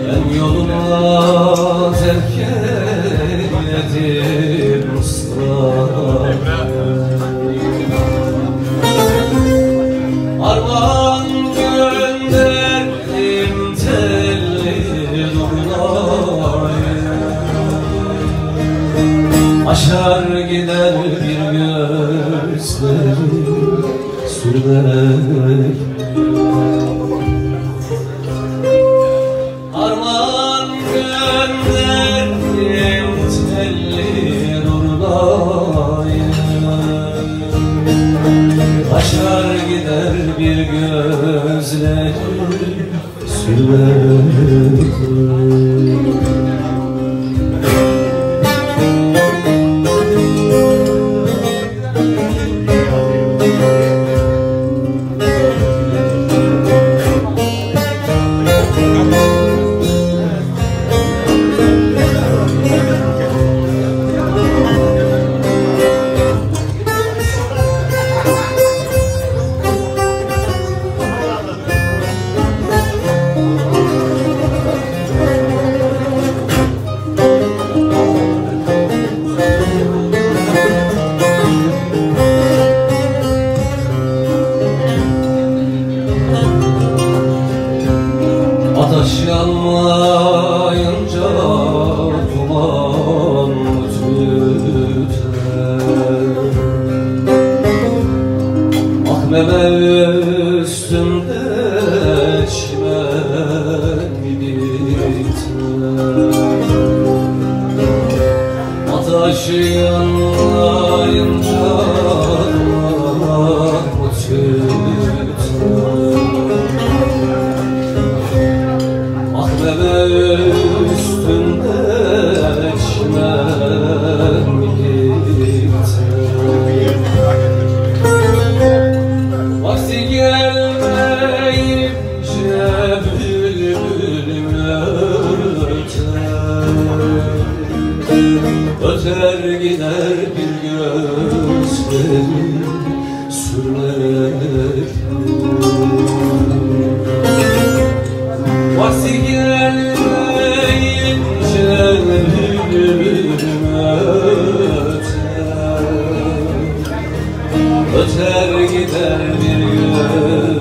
Ben yoluma terk eyledim ısrar. Armağan gönderdim telli durlaya. Aşar gider bir gözleri sürmek. Armağan gönderdim telli durlaya. Aşar gider bir gözleri sürmek. Ateş yanmayınca duman tüter. Ah meme üstümde çimen biter. Ateş yanmayınca duman tüter. Bebe üstünde çimen biter. Vakti gelmeyince bülbülüm öter. Öter gider bir gözleri sürmek. Vakti gelmeyince bülbülüm öter. Öter gider bir göz